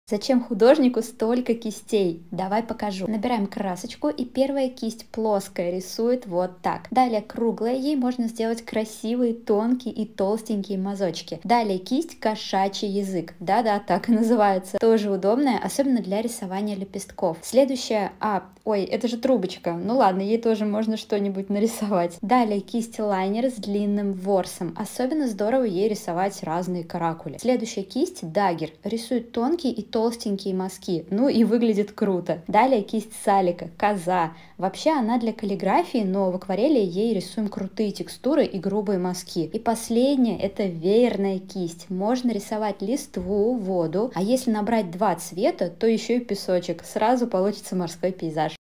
Зачем художнику столько кистей? Давай покажу. Набираем красочку, и первая кисть плоская рисует вот так. Далее круглая, ей можно сделать красивые тонкие и толстенькие мазочки. Далее кисть кошачий язык. Да-да, так и называется. Тоже удобная, особенно для рисования лепестков. Следующая, ой, это же трубочка. Ну ладно, ей тоже можно что-нибудь нарисовать. Далее кисть лайнер с длинным ворсом. Особенно здорово ей рисовать разные каракули. Следующая кисть даггер. Рисует тонкие и толстенькие мазки. Ну и выглядит круто. Далее кисть салика, коза. Вообще она для каллиграфии, но в акварели ей рисуем крутые текстуры и грубые мазки. И последнее, это веерная кисть. Можно рисовать листву, воду, а если набрать два цвета, то еще и песочек. Сразу получится морской пейзаж.